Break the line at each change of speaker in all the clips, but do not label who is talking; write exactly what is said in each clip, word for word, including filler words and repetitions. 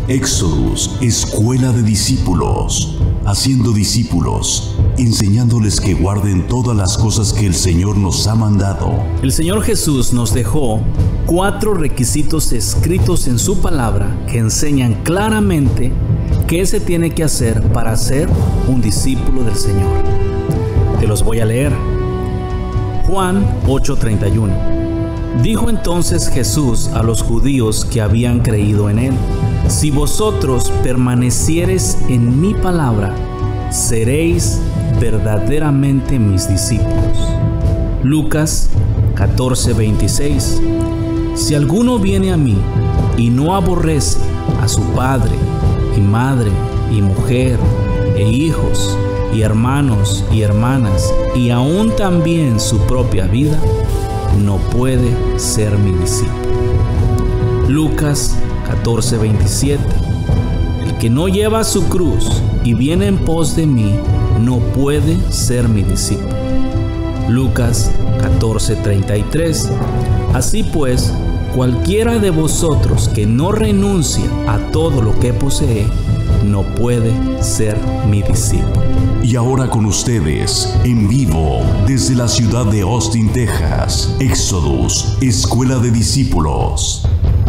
Éxodus, escuela de discípulos, haciendo discípulos, enseñándoles que guarden todas las cosas que el Señor nos ha mandado.
El Señor Jesús nos dejó cuatro requisitos escritos en su palabra que enseñan claramente qué se tiene que hacer para ser un discípulo del Señor. Te los voy a leer. Juan ocho treinta y uno. Dijo entonces Jesús a los judíos que habían creído en él: si vosotros permaneciereis en mi palabra, seréis verdaderamente mis discípulos. Lucas catorce veintiséis. Si alguno viene a mí y no aborrece a su padre y madre y mujer e hijos y hermanos y hermanas y aún también su propia vida, no puede ser mi discípulo. Lucas catorce veintisiete. El que no lleva su cruz y viene en pos de mí, no puede ser mi discípulo. Lucas catorce treinta y tres. Así pues, cualquiera de vosotros que no renuncia a todo lo que posee, no puede ser mi discípulo.
Y ahora con ustedes, en vivo, desde la ciudad de Austin, Texas, Éxodus, escuela de discípulos.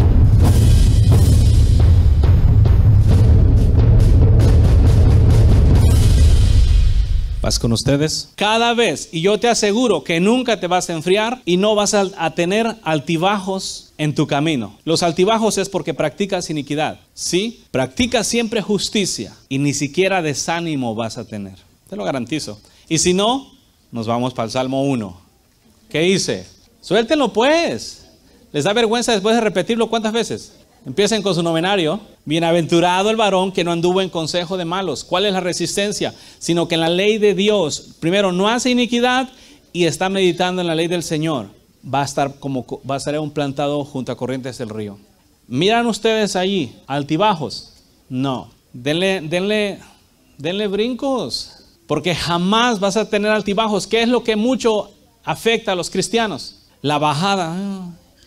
Paz con ustedes. Cada vez, y yo te aseguro que nunca te vas a enfriar y no vas a, a tener altibajos en tu camino. Los altibajos es porque practicas iniquidad, ¿sí? Practicas siempre justicia y ni siquiera desánimo vas a tener. Te lo garantizo. Y si no, nos vamos para el Salmo uno. ¿Qué dice? Suéltenlo pues. ¿Les da vergüenza después de repetirlo cuántas veces? Empiecen con su novenario. Bienaventurado el varón que no anduvo en consejo de malos. ¿Cuál es la resistencia? Sino que en la ley de Dios, primero, no hace iniquidad y está meditando en la ley del Señor. Va a estar como va a estar un plantado junto a corrientes del río. ¿Miran ustedes allí altibajos? No. Denle, denle, denle brincos. Porque jamás vas a tener altibajos. ¿Qué es lo que mucho afecta a los cristianos? La bajada.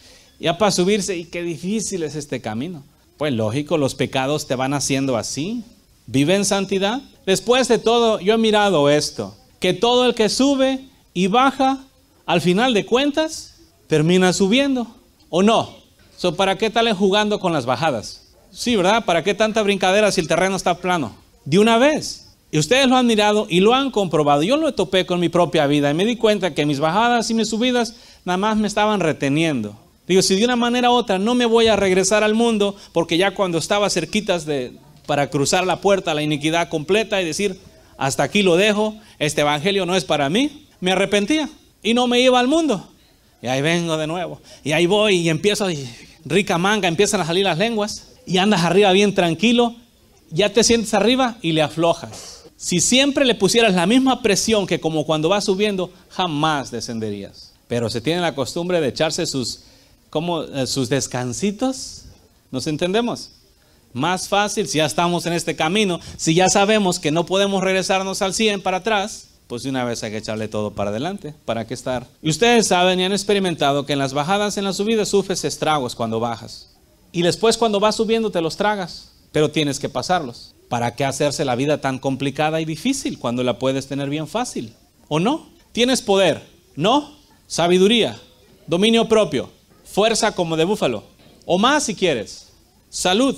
Ya para subirse, y qué difícil es este camino. Pues lógico, los pecados te van haciendo así. Vive en santidad. Después de todo, yo he mirado esto. Que todo el que sube y baja, al final de cuentas, termina subiendo. ¿O no? So, ¿para qué estarle jugando con las bajadas? Sí, ¿verdad? ¿Para qué tanta brincadera si el terreno está plano? De una vez. Y ustedes lo han mirado y lo han comprobado. Yo lo topé con mi propia vida y me di cuenta que mis bajadas y mis subidas nada más me estaban reteniendo. Digo, si de una manera u otra no me voy a regresar al mundo, porque ya cuando estaba cerquitas de, para cruzar la puerta a la iniquidad completa y decir, hasta aquí lo dejo, este evangelio no es para mí, me arrepentía y no me iba al mundo. Y ahí vengo de nuevo. Y ahí voy y empiezo, y rica manga, empiezan a salir las lenguas y andas arriba bien tranquilo, ya te sientes arriba y le aflojas. Si siempre le pusieras la misma presión que como cuando vas subiendo, jamás descenderías. Pero se tiene la costumbre de echarse sus... como eh, sus descansitos. ¿Nos entendemos? Más fácil, si ya estamos en este camino, si ya sabemos que no podemos regresarnos al cien para atrás, pues de una vez hay que echarle todo para adelante. ¿Para qué estar? Y ustedes saben y han experimentado que en las bajadas, en las subidas, sufres estragos cuando bajas. Y después cuando vas subiendo te los tragas, pero tienes que pasarlos. ¿Para qué hacerse la vida tan complicada y difícil cuando la puedes tener bien fácil? ¿O no? Tienes poder, ¿no? Sabiduría, dominio propio, fuerza como de búfalo, o más si quieres, salud,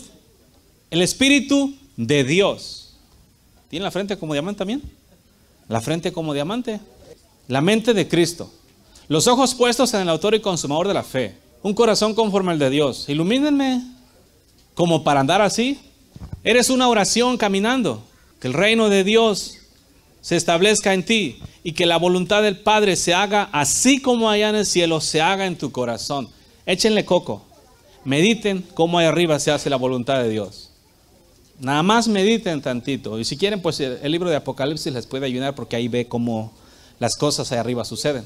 el Espíritu de Dios. ¿Tiene la frente como diamante también? La frente como diamante. La mente de Cristo. Los ojos puestos en el autor y consumador de la fe. Un corazón conforme al de Dios. Ilumínenme como para andar así. Eres una oración caminando. Que el reino de Dios se establezca en ti y que la voluntad del Padre se haga así como allá en el cielo, se haga en tu corazón. Échenle coco. Mediten cómo ahí arriba se hace la voluntad de Dios. Nada más mediten tantito. Y si quieren, pues el, el libro de Apocalipsis les puede ayudar porque ahí ve cómo las cosas ahí arriba suceden.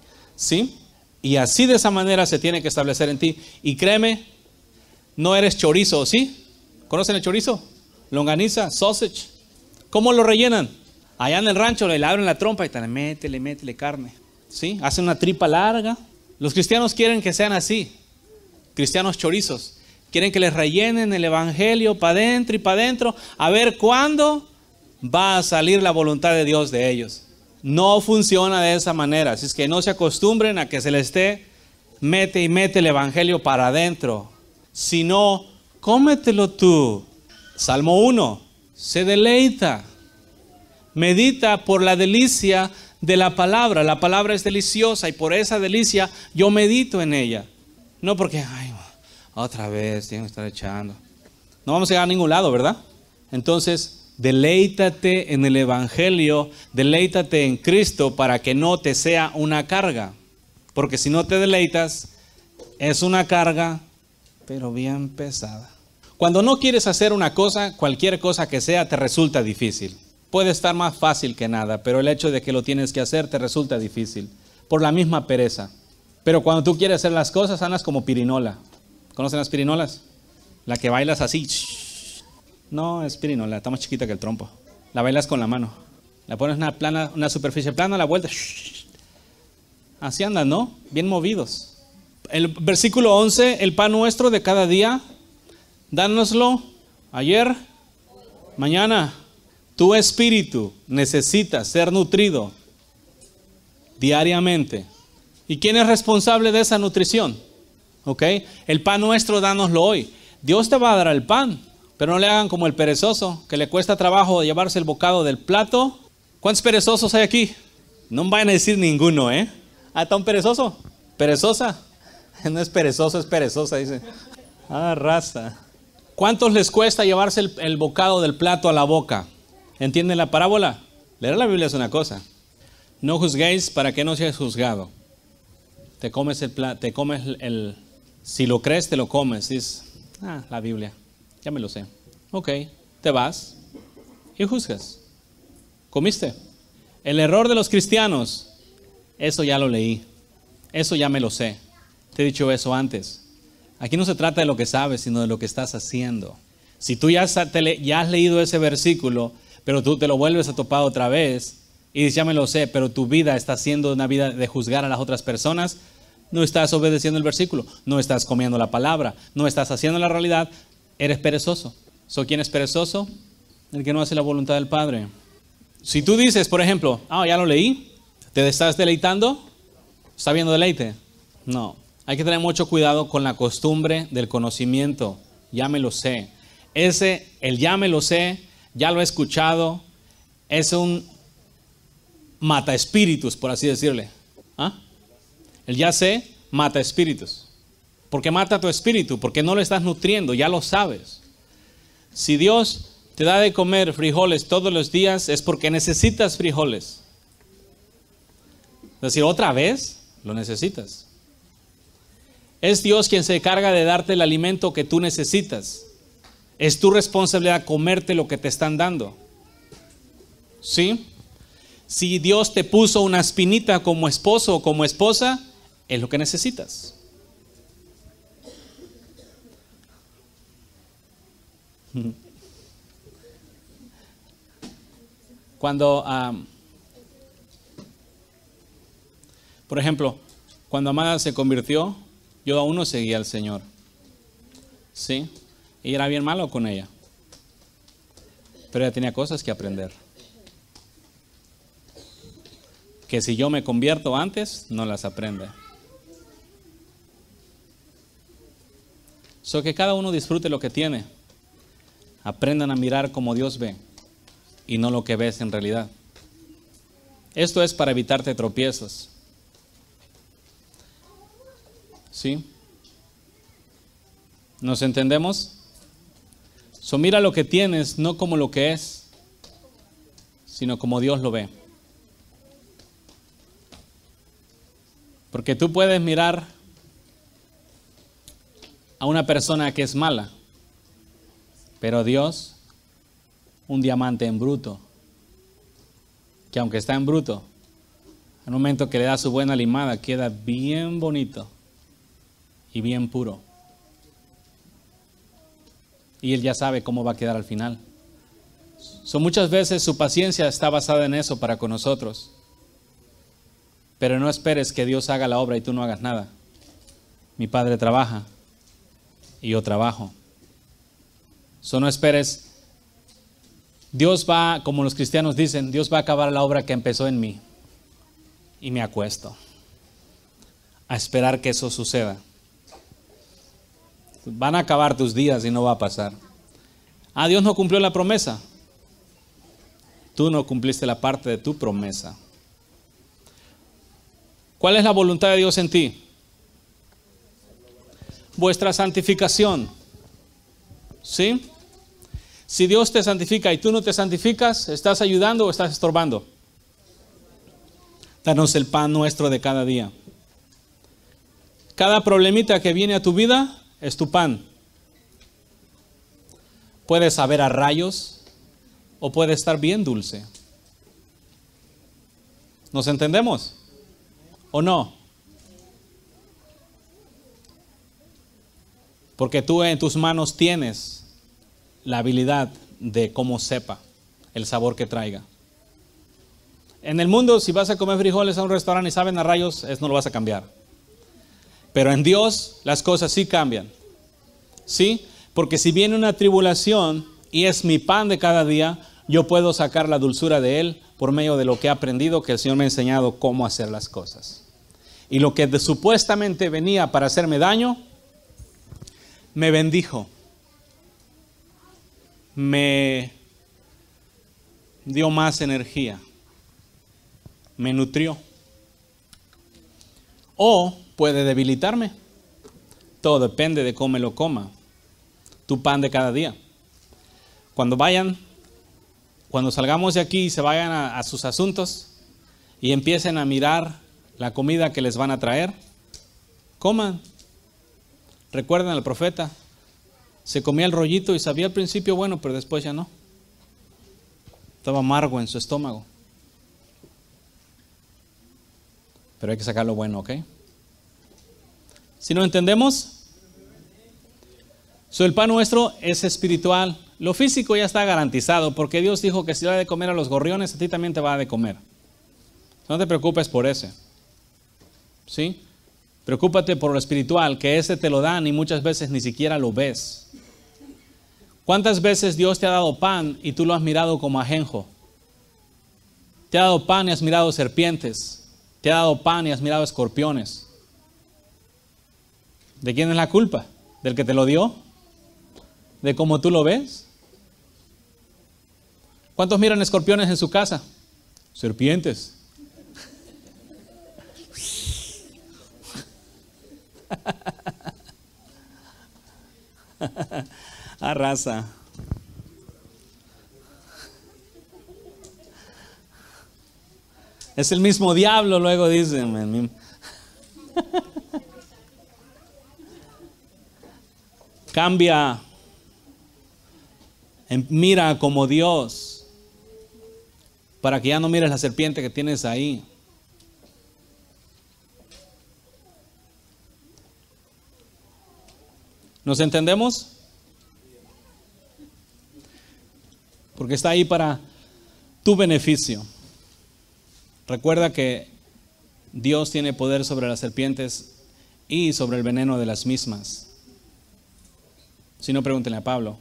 ¿Sí? Y así de esa manera se tiene que establecer en ti. Y créeme, no eres chorizo, ¿sí? ¿Conocen el chorizo? Longaniza, sausage. ¿Cómo lo rellenan? Allá en el rancho le abren la trompa y te le métele, métele carne. ¿Sí? Hacen una tripa larga. Los cristianos quieren que sean así. Cristianos chorizos. Quieren que les rellenen el evangelio para adentro y para adentro, a ver cuándo va a salir la voluntad de Dios de ellos. No funciona de esa manera, así es que no se acostumbren a que se les esté mete y mete el evangelio para adentro, sino cómetelo tú. Salmo uno, se deleita, medita por la delicia de la palabra. La palabra es deliciosa y por esa delicia yo medito en ella. No porque, ay, otra vez tengo que estar echando. No vamos a llegar a ningún lado, ¿verdad? Entonces, deleítate en el evangelio, deleítate en Cristo para que no te sea una carga. Porque si no te deleitas, es una carga, pero bien pesada. Cuando no quieres hacer una cosa, cualquier cosa que sea, te resulta difícil. Puede estar más fácil que nada, pero el hecho de que lo tienes que hacer te resulta difícil. Por la misma pereza. Pero cuando tú quieres hacer las cosas, andas como pirinola. ¿Conocen las pirinolas? La que bailas así. No, es pirinola, está más chiquita que el trompo. La bailas con la mano. La pones una, plana, una superficie plana, la vuelta. Así andan, ¿no? Bien movidos. El versículo once, el pan nuestro de cada día, dánoslo ayer, mañana. Tu espíritu necesita ser nutrido diariamente. ¿Y quién es responsable de esa nutrición? ¿Ok? El pan nuestro, dánoslo hoy. Dios te va a dar el pan, pero no le hagan como el perezoso, que le cuesta trabajo llevarse el bocado del plato. ¿Cuántos perezosos hay aquí? No me vayan a decir ninguno, ¿eh? Ah, ¿está un perezoso? ¿Perezosa? No es perezoso, es perezosa, dice. Ah, raza. ¿Cuántos les cuesta llevarse el, el bocado del plato a la boca? ¿Entienden la parábola? Leer la Biblia es una cosa. No juzguéis para que no seas juzgado. Te comes el plato, te comes el, el... Si lo crees, te lo comes. Dices, ah, la Biblia, ya me lo sé. Ok, te vas y juzgas. ¿Comiste? El error de los cristianos, eso ya lo leí. Eso ya me lo sé. Te he dicho eso antes. Aquí no se trata de lo que sabes, sino de lo que estás haciendo. Si tú ya, te, ya has leído ese versículo, pero tú te lo vuelves a topar otra vez y dices, ya me lo sé, pero tu vida está siendo una vida de juzgar a las otras personas, no estás obedeciendo el versículo, no estás comiendo la palabra, no estás haciendo la realidad, eres perezoso. ¿So quién es perezoso? El que no hace la voluntad del Padre. Si tú dices, por ejemplo, ah, ya lo leí, ¿te estás deleitando? ¿Está viendo deleite? No. Hay que tener mucho cuidado con la costumbre del conocimiento. Ya me lo sé. Ese, el ya me lo sé, ya lo he escuchado, es un mata espíritus, por así decirle. ¿Ah? El ya sé mata espíritus. ¿Por qué mata tu espíritu? Porque no lo estás nutriendo, ya lo sabes. Si Dios te da de comer frijoles todos los días, es porque necesitas frijoles. Es decir, otra vez lo necesitas. Es Dios quien se encarga de darte el alimento que tú necesitas. Es tu responsabilidad comerte lo que te están dando. ¿Sí? Si Dios te puso una espinita como esposo o como esposa, es lo que necesitas. Cuando, um, por ejemplo, cuando Amada se convirtió, yo aún no seguía al Señor. ¿Sí? Y era bien malo con ella. Pero ella tenía cosas que aprender. Que si yo me convierto antes, no las aprende. So que cada uno disfrute lo que tiene. Aprendan a mirar como Dios ve y no lo que ves en realidad. Esto es para evitarte tropiezos. ¿Sí? ¿Nos entendemos? So, mira lo que tienes, no como lo que es, sino como Dios lo ve. Porque tú puedes mirar a una persona que es mala, pero Dios, un diamante en bruto, que aunque está en bruto, al momento que le da su buena limada, queda bien bonito y bien puro. Y Él ya sabe cómo va a quedar al final. So, muchas veces su paciencia está basada en eso para con nosotros. Pero no esperes que Dios haga la obra y tú no hagas nada. Mi Padre trabaja y yo trabajo. So no esperes. Dios va, como los cristianos dicen, Dios va a acabar la obra que empezó en mí. Y me acuesto a esperar que eso suceda. Van a acabar tus días y no va a pasar. Ah, Dios no cumplió la promesa. Tú no cumpliste la parte de tu promesa. ¿Cuál es la voluntad de Dios en ti? Vuestra santificación. ¿Sí? Si Dios te santifica y tú no te santificas, ¿estás ayudando o estás estorbando? Danos el pan nuestro de cada día. Cada problemita que viene a tu vida es tu pan. Puede saber a rayos o puede estar bien dulce. ¿Nos entendemos? ¿O no? Porque tú en tus manos tienes la habilidad de cómo sepa el sabor que traiga. En el mundo, si vas a comer frijoles a un restaurante y saben a rayos, eso no lo vas a cambiar. Pero en Dios las cosas sí cambian. ¿Sí? Porque si viene una tribulación y es mi pan de cada día, yo puedo sacar la dulzura de Él por medio de lo que he aprendido, que el Señor me ha enseñado cómo hacer las cosas. Y lo que de, supuestamente venía para hacerme daño, me bendijo. Me dio más energía. Me nutrió. O puede debilitarme. Todo depende de cómo me lo coma. Tu pan de cada día. Cuando vayan, cuando salgamos de aquí y se vayan a, a sus asuntos y empiecen a mirar la comida que les van a traer, coman. Recuerden al profeta. Se comía el rollito y sabía al principio bueno, pero después ya no. Estaba amargo en su estómago. Pero hay que sacar lo bueno, ¿ok? Si no entendemos, so el pan nuestro es espiritual. Lo físico ya está garantizado, porque Dios dijo que si le da de comer a los gorriones, a ti también te va a de comer. No te preocupes por ese. ¿Sí? Preocúpate por lo espiritual, que ese te lo dan y muchas veces ni siquiera lo ves. ¿Cuántas veces Dios te ha dado pan y tú lo has mirado como ajenjo? Te ha dado pan y has mirado serpientes. Te ha dado pan y has mirado escorpiones. ¿De quién es la culpa? ¿Del que te lo dio? ¿De cómo tú lo ves? ¿Cuántos miran escorpiones en su casa? Serpientes. Arrasa. Es el mismo diablo, luego dicen. Cambia. Mira como Dios, para que ya no mires la serpiente que tienes ahí. ¿Nos entendemos? Porque está ahí para tu beneficio. Recuerda que Dios tiene poder sobre las serpientes y sobre el veneno de las mismas. Si no, pregúntenle a Pablo.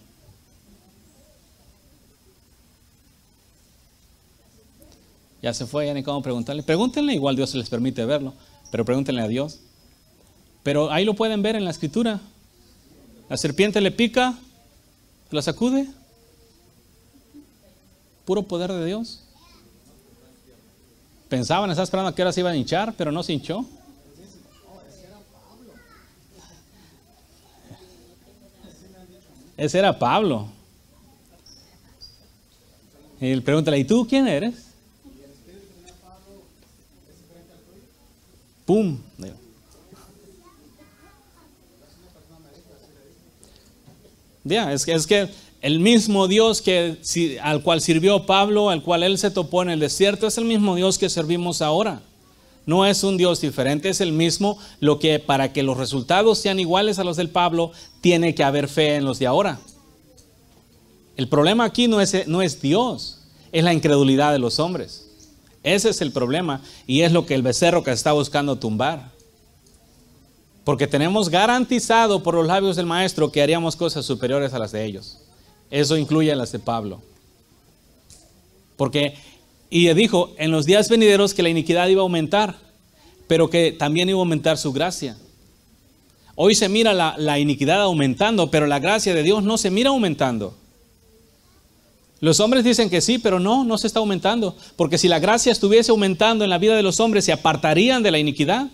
Ya se fue, ya ni cómo preguntarle. Pregúntenle, igual Dios les permite verlo, pero pregúntenle a Dios. Pero ahí lo pueden ver en la escritura. La serpiente le pica, la sacude. Puro poder de Dios. Pensaban, estaban esperando a que ahora se iban a hinchar, pero no se hinchó. Ese era Pablo. Y él pregúntale, ¿y tú quién eres? ¡Pum! Ya, es que, es que el mismo Dios que, al cual sirvió Pablo, al cual él se topó en el desierto, es el mismo Dios que servimos ahora. No es un Dios diferente, es el mismo. Lo que para que los resultados sean iguales a los del Pablo, tiene que haber fe en los de ahora. El problema aquí no es, no es Dios, es la incredulidad de los hombres. Ese es el problema y es lo que el becerro que está buscando tumbar. Porque tenemos garantizado por los labios del Maestro que haríamos cosas superiores a las de ellos. Eso incluye a las de Pablo. Porque, y dijo, en los días venideros que la iniquidad iba a aumentar, pero que también iba a aumentar su gracia. Hoy se mira la, la iniquidad aumentando, pero la gracia de Dios no se mira aumentando. Los hombres dicen que sí, pero no, no se está aumentando. Porque si la gracia estuviese aumentando en la vida de los hombres, se apartarían de la iniquidad.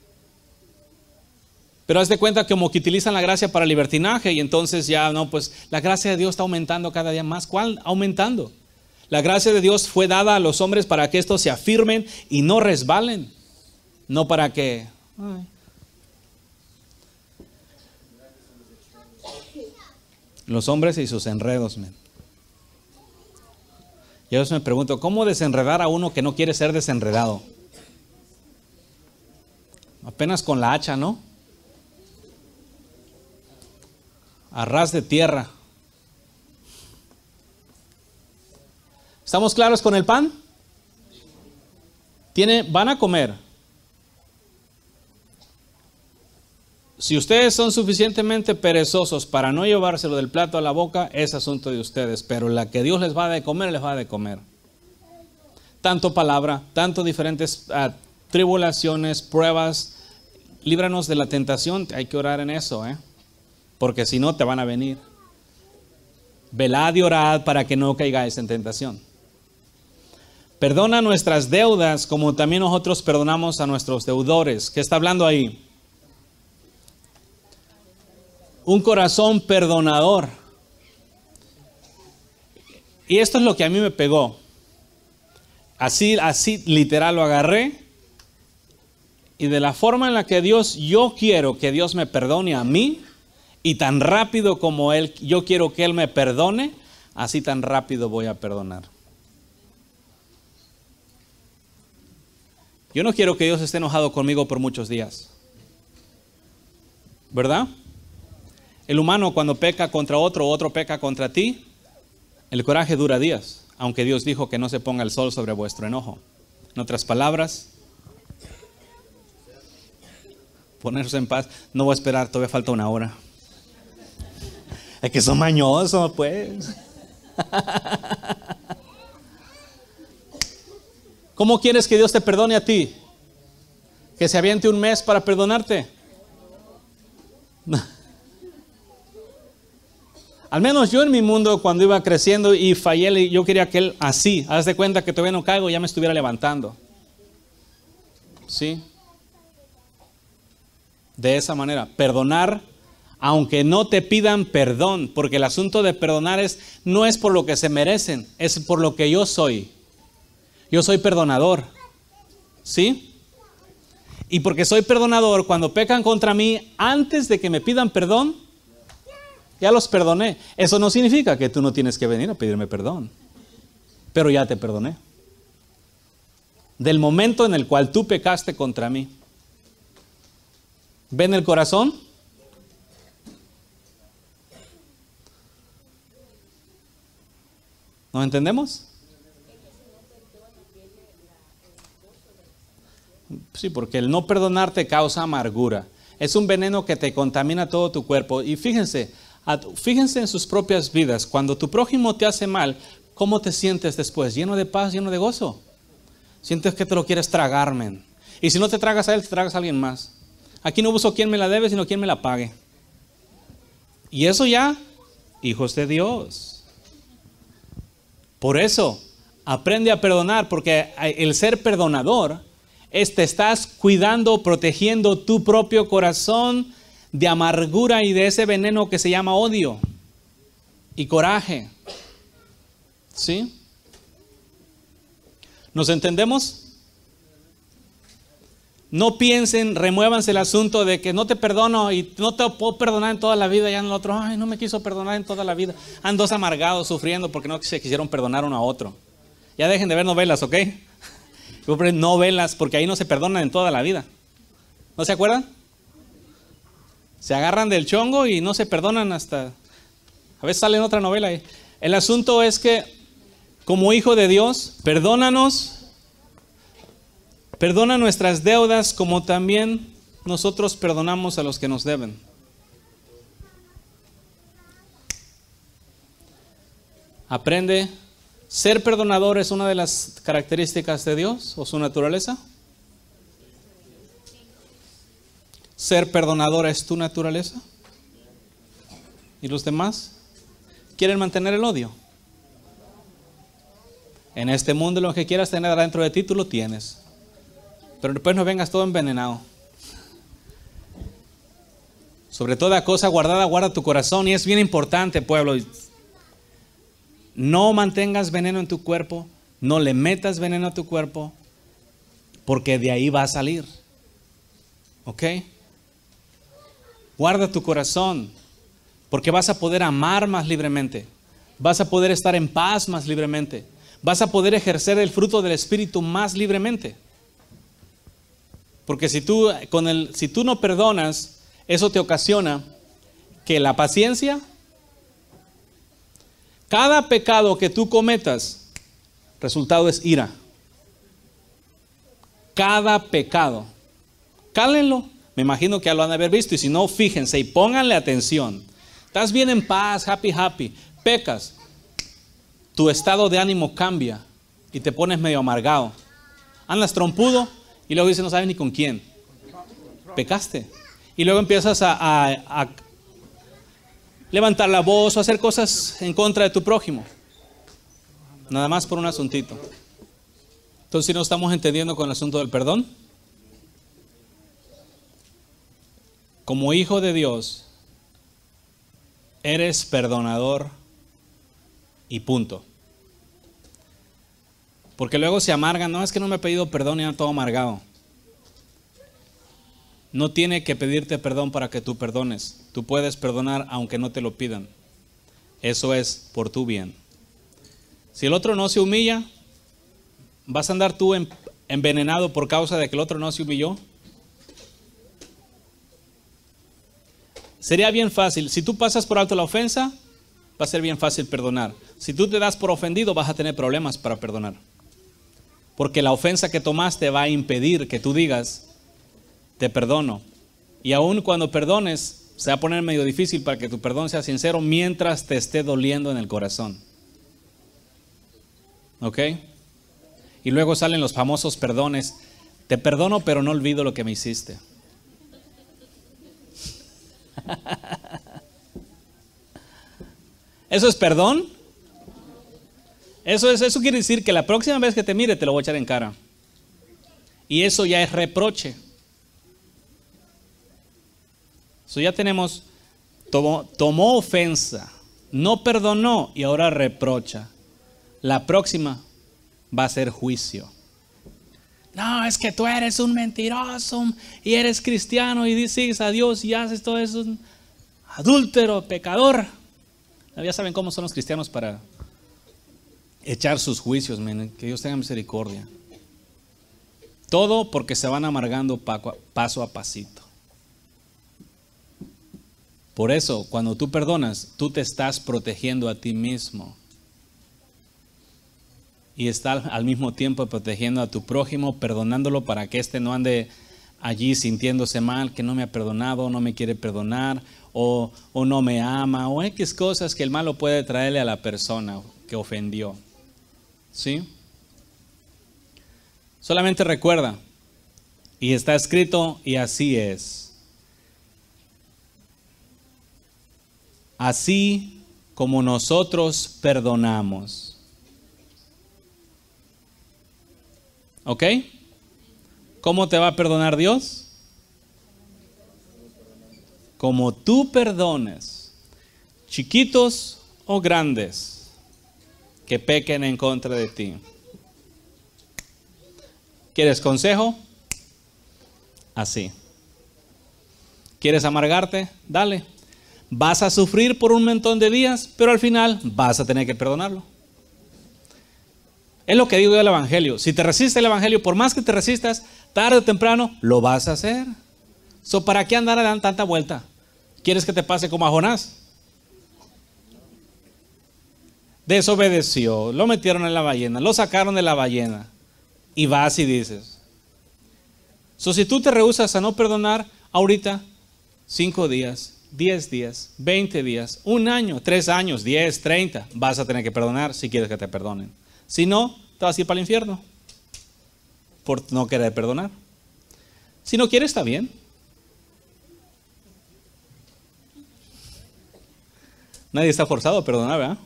Pero haz de cuenta que como que utilizan la gracia para libertinaje y entonces ya no, pues la gracia de Dios está aumentando cada día más. ¿Cuál aumentando? La gracia de Dios fue dada a los hombres para que estos se afirmen y no resbalen. No para que... Ay. Los hombres y sus enredos, men. Y a veces me pregunto, ¿cómo desenredar a uno que no quiere ser desenredado? Apenas con la hacha, ¿no? A ras de tierra. ¿Estamos claros con el pan? Tiene, van a comer. Si ustedes son suficientemente perezosos para no llevárselo del plato a la boca, es asunto de ustedes. Pero la que Dios les va a de comer, les va a de comer. Tanto palabra, tanto diferentes uh, tribulaciones, pruebas. Líbranos de la tentación. Hay que orar en eso, ¿eh? Porque si no te van a venir. Velad y orad para que no caigáis en tentación. Perdona nuestras deudas como también nosotros perdonamos a nuestros deudores. ¿Qué está hablando ahí? Un corazón perdonador. Y esto es lo que a mí me pegó. Así, así literal lo agarré. Y de la forma en la que Dios, yo quiero que Dios me perdone a mí. Y tan rápido como Él, yo quiero que Él me perdone, así tan rápido voy a perdonar. Yo no quiero que Dios esté enojado conmigo por muchos días. ¿Verdad? El humano cuando peca contra otro, otro peca contra ti, el coraje dura días, aunque Dios dijo que no se ponga el sol sobre vuestro enojo. En otras palabras, ponerse en paz, no voy a esperar, todavía falta una hora. Es que son mañosos, pues. ¿Cómo quieres que Dios te perdone a ti? ¿Que se aviente un mes para perdonarte? Al menos yo en mi mundo cuando iba creciendo y fallé, yo quería que Él así, haz de cuenta que todavía no caigo, ya me estuviera levantando. ¿Sí? De esa manera, perdonar aunque no te pidan perdón, porque el asunto de perdonar es, no es por lo que se merecen, es por lo que yo soy. Yo soy perdonador, ¿sí? Y porque soy perdonador, cuando pecan contra mí, antes de que me pidan perdón, ya los perdoné. Eso no significa que tú no tienes que venir a pedirme perdón, pero ya te perdoné. Del momento en el cual tú pecaste contra mí. ¿Ven el corazón? ¿No entendemos? Sí, porque el no perdonarte causa amargura. Es un veneno que te contamina todo tu cuerpo. Y fíjense, fíjense en sus propias vidas. Cuando tu prójimo te hace mal, ¿cómo te sientes después? ¿Lleno de paz, lleno de gozo? Sientes que te lo quieres tragar, men. Y si no te tragas a él, te tragas a alguien más. Aquí no busco quién me la debe, sino quién me la pague. Y eso ya, hijos de Dios. Por eso, aprende a perdonar, porque el ser perdonador es te estás cuidando, protegiendo tu propio corazón de amargura y de ese veneno que se llama odio y coraje. ¿Sí? ¿Nos entendemos? No piensen, remuévanse el asunto de que no te perdono y no te puedo perdonar en toda la vida. Ya en el otro, ay, no me quiso perdonar en toda la vida. Andan dos amargados sufriendo porque no se quisieron perdonar uno a otro. Ya dejen de ver novelas, ¿ok? Novelas, porque ahí no se perdonan en toda la vida. ¿No se acuerdan? Se agarran del chongo y no se perdonan hasta... A veces sale en otra novela ahí. El asunto es que, como hijo de Dios, perdónanos. Perdona nuestras deudas como también nosotros perdonamos a los que nos deben. Aprende. ¿Ser perdonador es una de las características de Dios o su naturaleza? ¿Ser perdonador es tu naturaleza? ¿Y los demás quieren mantener el odio? En este mundo lo que quieras tener dentro de ti, tú lo tienes. Pero después no vengas todo envenenado. Sobre toda cosa guardada, guarda tu corazón. Y es bien importante, pueblo. No mantengas veneno en tu cuerpo, no le metas veneno a tu cuerpo, porque de ahí va a salir. ¿Ok? Guarda tu corazón, porque vas a poder amar más libremente, vas a poder estar en paz más libremente, vas a poder ejercer el fruto del Espíritu más libremente. Porque si tú, con el, si tú no perdonas, eso te ocasiona que la paciencia... Cada pecado que tú cometas, resultado es ira. Cada pecado. Cálenlo. Me imagino que ya lo han de haber visto. Y si no, fíjense y pónganle atención. Estás bien en paz, happy, happy. Pecas. Tu estado de ánimo cambia y te pones medio amargado. Andas trompudo y luego dices, no sabes ni con quién. Pecaste. Y luego empiezas a... a, a levantar la voz o hacer cosas en contra de tu prójimo. Nada más por un asuntito. Entonces, si no estamos entendiendo con el asunto del perdón. Como hijo de Dios, eres perdonador y punto. Porque luego se amargan. No, es que no me ha pedido perdón y anda todo amargado. No tiene que pedirte perdón para que tú perdones. Tú puedes perdonar aunque no te lo pidan. Eso es por tu bien. Si el otro no se humilla, ¿vas a andar tú envenenado por causa de que el otro no se humilló? Sería bien fácil. Si tú pasas por alto la ofensa, va a ser bien fácil perdonar. Si tú te das por ofendido, vas a tener problemas para perdonar. Porque la ofensa que tomaste va a impedir que tú digas, te perdono. Y aun cuando perdones, se va a poner medio difícil para que tu perdón sea sincero mientras te esté doliendo en el corazón. ¿Ok? Y luego salen los famosos perdones. Te perdono, pero no olvido lo que me hiciste. ¿Eso es perdón? Eso, es, eso quiere decir que la próxima vez que te mire te lo voy a echar en cara. Y eso ya es reproche. So ya tenemos, tomó, tomó ofensa, no perdonó y ahora reprocha. La próxima va a ser juicio. No, es que tú eres un mentiroso y eres cristiano y dices a Dios y haces todo eso. Adúltero, pecador. Ya saben cómo son los cristianos para echar sus juicios, man. Que Dios tenga misericordia. Todo porque se van amargando paso a pasito. Por eso, cuando tú perdonas, tú te estás protegiendo a ti mismo. Y estás al mismo tiempo protegiendo a tu prójimo, perdonándolo para que éste no ande allí sintiéndose mal, que no me ha perdonado, no me quiere perdonar, o, o no me ama, o X cosas que el malo puede traerle a la persona que ofendió. ¿Sí? Solamente recuerda, y está escrito, y así es. Así como nosotros perdonamos. ¿Ok? ¿Cómo te va a perdonar Dios? Como tú perdones, chiquitos o grandes, que pequen en contra de ti. ¿Quieres consejo? Así. ¿Quieres amargarte? Dale. Vas a sufrir por un montón de días, pero al final vas a tener que perdonarlo. Es lo que digo yo del Evangelio. Si te resiste el Evangelio, por más que te resistas, tarde o temprano lo vas a hacer. So, ¿para qué andar dando tanta vuelta? ¿Quieres que te pase como a Jonás? Desobedeció, lo metieron en la ballena, lo sacaron de la ballena y vas y dices. So, si tú te rehusas a no perdonar, Ahorita, cinco días, diez días, veinte días, un año, tres años, diez, treinta, vas a tener que perdonar si quieres que te perdonen. Si no, te vas a ir para el infierno por no querer perdonar. Si no quieres, está bien. Nadie está forzado a perdonar, ¿verdad?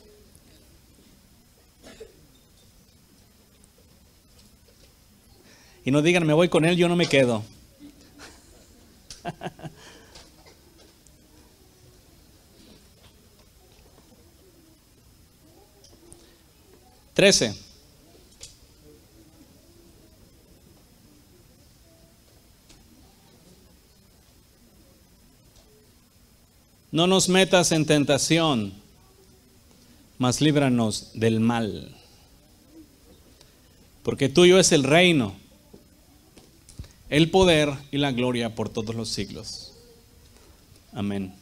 Y no digan, me voy con él, yo no me quedo. Trece. No nos metas en tentación, mas líbranos del mal. Porque tuyo es el reino, el poder y la gloria por todos los siglos. Amén.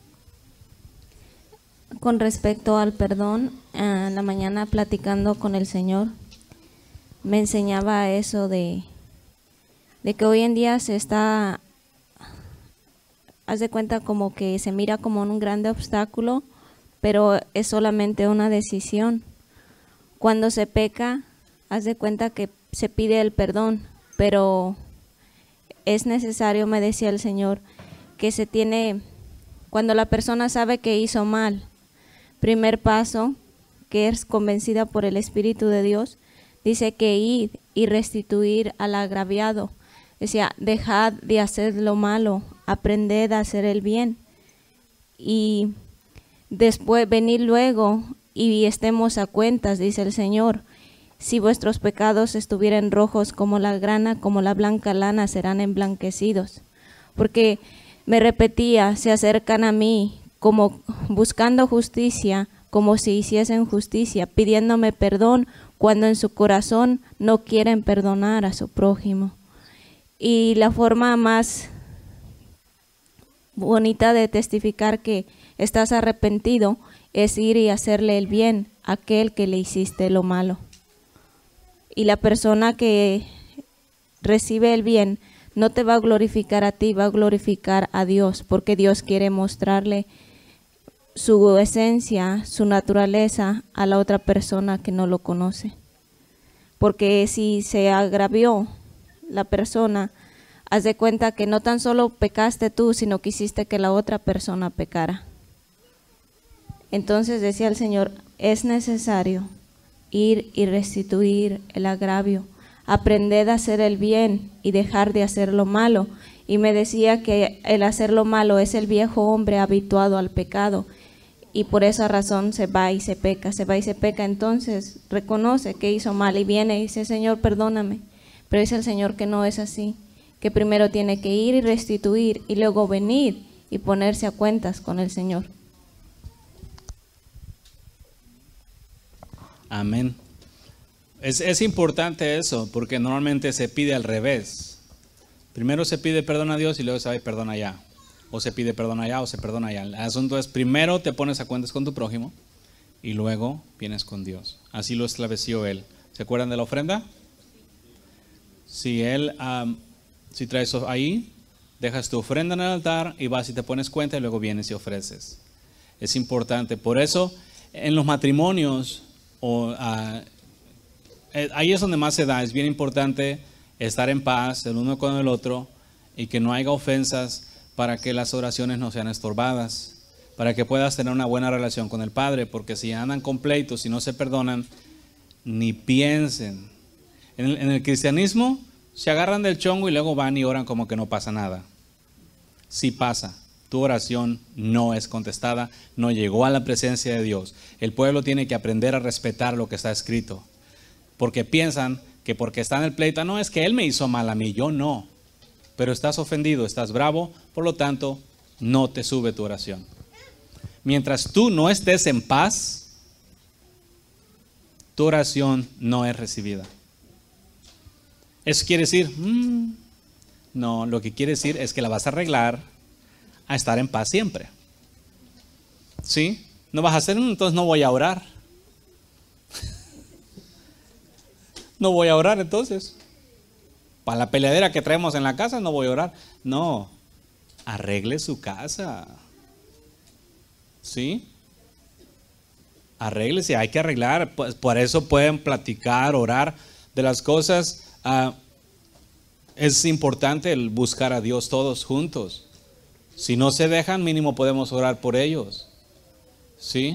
Con respecto al perdón, en la mañana platicando con el Señor, me enseñaba eso de, de que hoy en día se está, haz de cuenta como que se mira como un grande obstáculo, pero es solamente una decisión. Cuando se peca, haz de cuenta que se pide el perdón, pero es necesario, me decía el Señor, que se tiene, cuando la persona sabe que hizo mal, primer paso, que es convencida por el Espíritu de Dios, dice que ir y restituir al agraviado. Decía, dejad de hacer lo malo, aprended a hacer el bien. Y después venir luego y estemos a cuentas, dice el Señor. Si vuestros pecados estuvieran rojos como la grana, como la blanca lana, serán emblanquecidos. Porque me repetía, se acercan a mí como buscando justicia, como si hiciesen justicia, pidiéndome perdón, cuando en su corazón no quieren perdonar a su prójimo. Y la forma más bonita de testificar que estás arrepentido es ir y hacerle el bien a aquel que le hiciste lo malo. Y la persona que recibe el bien no te va a glorificar a ti, va a glorificar a Dios, porque Dios quiere mostrarle su esencia, su naturaleza a la otra persona que no lo conoce. Porque si se agravió la persona, haz de cuenta que no tan solo pecaste tú, sino que hiciste que la otra persona pecara. Entonces decía el Señor, es necesario ir y restituir el agravio, aprender a hacer el bien y dejar de hacer lo malo. Y me decía que el hacer lo malo es el viejo hombre habituado al pecado, y por esa razón se va y se peca, se va y se peca. Entonces reconoce que hizo mal y viene y dice, Señor, perdóname. Pero dice el Señor que no es así, que primero tiene que ir y restituir y luego venir y ponerse a cuentas con el Señor.
Amén. Es, es importante eso, porque normalmente se pide al revés. Primero se pide perdón a Dios y luego se va y perdona allá. O se pide perdón allá o se perdona allá. El asunto es, primero te pones a cuentas con tu prójimo y luego vienes con Dios. Así lo estableció Él. ¿Se acuerdan de la ofrenda? Si Él, um, si traes ahí, dejas tu ofrenda en el altar y vas y te pones cuenta y luego vienes y ofreces. Es importante. Por eso, en los matrimonios, o, uh, ahí es donde más se da. Es bien importante estar en paz el uno con el otro y que no haya ofensas, para que las oraciones no sean estorbadas, para que puedas tener una buena relación con el Padre, porque si andan con pleitos y no se perdonan, ni piensen. En el, en el cristianismo se agarran del chongo y luego van y oran como que no pasa nada. Sí pasa, tu oración no es contestada, no llegó a la presencia de Dios. El pueblo tiene que aprender a respetar lo que está escrito, porque piensan que porque está en el pleito, no, es que él me hizo mal a mí, yo no. Pero estás ofendido, estás bravo, por lo tanto, no te sube tu oración. Mientras tú no estés en paz, tu oración no es recibida. Eso quiere decir, mmm, no, lo que quiere decir es que la vas a arreglar a estar en paz siempre. ¿Sí? No vas a hacer, entonces no voy a orar. No voy a orar entonces. para la peleadera que traemos en la casa no voy a orar. No, arregle su casa. ¿Sí? Arréglese, hay que arreglar. Pues por eso pueden platicar, orar de las cosas. Uh, es importante el buscar a Dios todos juntos. Si no se dejan, mínimo podemos orar por ellos. ¿Sí?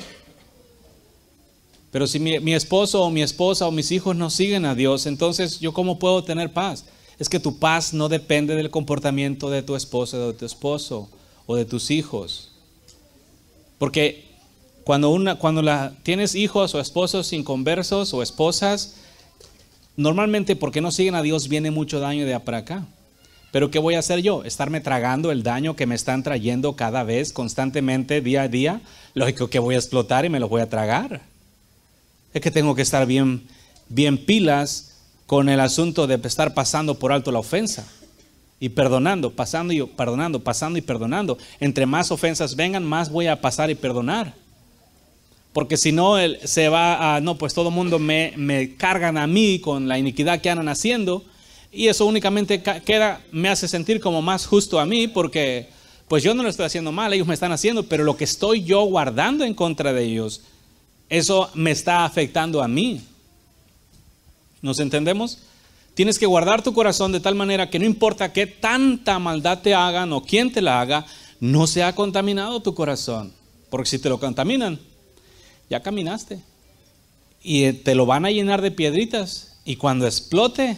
Pero si mi, mi esposo o mi esposa o mis hijos no siguen a Dios, entonces ¿yo cómo puedo tener paz? Es que tu paz no depende del comportamiento de tu esposa o de tu esposo o de tus hijos. Porque cuando, una, cuando la, tienes hijos o esposos inconversos o esposas, normalmente porque no siguen a Dios viene mucho daño de para acá. Pero ¿qué voy a hacer yo? ¿Estarme tragando el daño que me están trayendo cada vez, constantemente, día a día? Lógico que voy a explotar y me lo voy a tragar. Es que tengo que estar bien, bien pilas con el asunto de estar pasando por alto la ofensa. Y perdonando, pasando y perdonando, pasando y perdonando. Entre más ofensas vengan, más voy a pasar y perdonar. Porque si no, él se va a, no, pues todo el mundo me, me cargan a mí con la iniquidad que andan haciendo. Y eso únicamente queda, me hace sentir como más justo a mí, porque pues yo no lo estoy haciendo mal, ellos me están haciendo, pero lo que estoy yo guardando en contra de ellos, eso me está afectando a mí. ¿Nos entendemos? Tienes que guardar tu corazón de tal manera que no importa qué tanta maldad te hagan o quién te la haga, no se ha contaminado tu corazón. Porque si te lo contaminan, ya caminaste. Y te lo van a llenar de piedritas. Y cuando explote,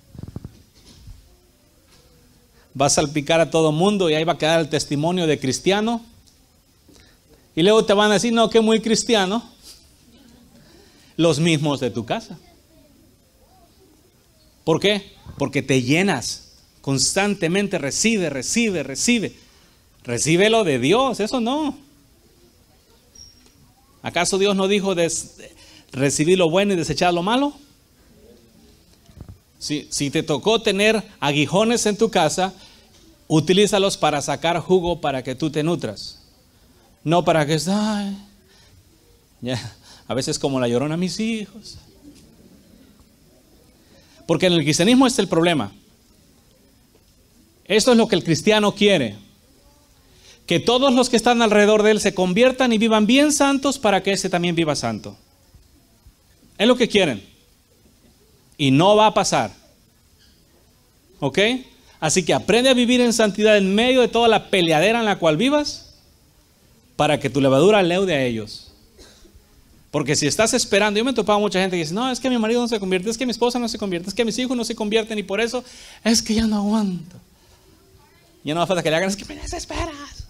va a salpicar a todo mundo y ahí va a quedar el testimonio de cristiano. Y luego te van a decir, no, que muy cristiano. Los mismos de tu casa. ¿Por qué? Porque te llenas. Constantemente recibe, recibe, recibe. Recibe lo de Dios, eso no. ¿Acaso Dios no dijo de recibir lo bueno y desechar lo malo? Si, si te tocó tener aguijones en tu casa, utilízalos para sacar jugo para que tú te nutras. No para que, ay, ya, a veces como la llorona a mis hijos. Porque en el cristianismo este es el problema. Esto es lo que el cristiano quiere. Que todos los que están alrededor de él se conviertan y vivan bien santos para que ese también viva santo. Es lo que quieren. Y no va a pasar. ¿Ok? Así que aprende a vivir en santidad en medio de toda la peleadera en la cual vivas, para que tu levadura leude a ellos. Porque si estás esperando, yo me he topado mucha gente que dice, no, es que mi marido no se convierte, es que mi esposa no se convierte, es que mis hijos no se convierten y por eso es que ya no aguanto. Ya no va a falta que le hagan, es que me desesperas.